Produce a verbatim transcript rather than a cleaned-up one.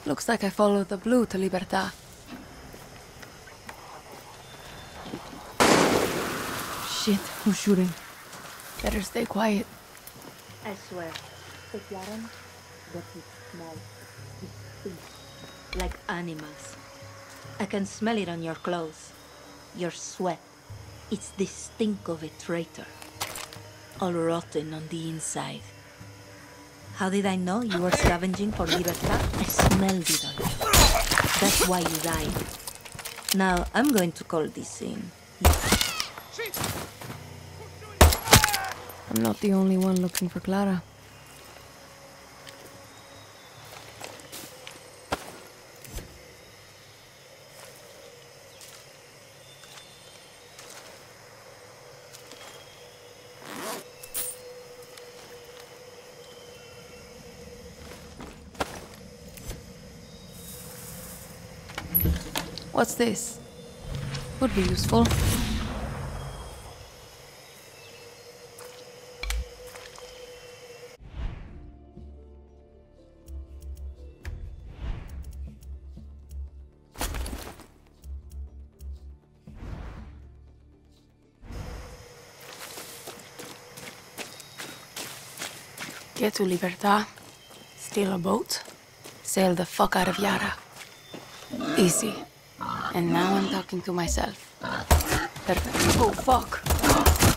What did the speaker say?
Looks like I followed the blue to Libertad. Shit, who's shooting? Better stay quiet. I swear, the Yaran, that is small, it stinks like animals. I can smell it on your clothes, your sweat. It's the stink of a traitor, all rotten on the inside. How did I know you were scavenging for Libertad? I smelled it on you. That's why you died. Now, I'm going to call this in. I'm not the only one looking for Clara. What's this? Would be useful. Get to Libertad, steal a boat, sail the fuck out of Yara. Easy. And now I'm talking to myself. Perfect. Oh, fuck.